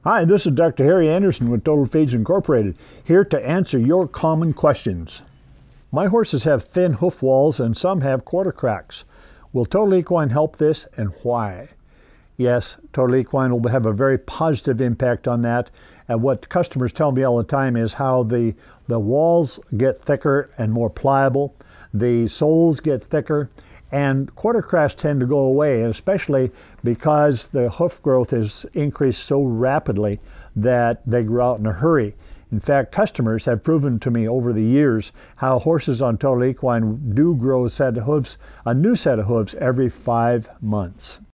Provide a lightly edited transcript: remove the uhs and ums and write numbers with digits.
Hi, this is Dr. Harry Anderson with Total Feeds Incorporated, here to answer your common questions. My horses have thin hoof walls and some have quarter cracks. Will Total Equine help this and why? Yes, Total Equine will have a very positive impact on that. And what customers tell me all the time is how the walls get thicker and more pliable, the soles get thicker, and quarter cracks tend to go away, and especially because the hoof growth is increased so rapidly that they grow out in a hurry. In fact, customers have proven to me over the years how horses on Total Equine do grow a new set of hooves every 5 months.